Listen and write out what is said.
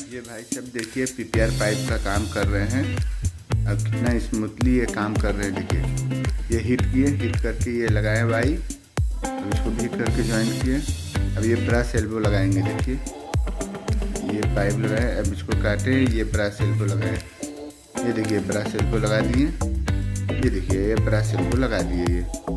ये भाई सब देखिए पीपीआर पाइप का काम कर रहे हैं। अब कितना स्मूथली ये काम कर रहे हैं, देखिए ये हिट किए, हिट करके ये लगाए भाई। अब इसको भी हिट करके ज्वाइन किए। अब ये ब्रश एल्बो लगाएंगे, देखिए ये पाइप लगाए। अब इसको काटे, ये ब्रश एल्बो लगाए। ये देखिए ब्रश एल्बो लगा दिए, ये देखिए ये ब्रश एल्बो लगा दिए। ये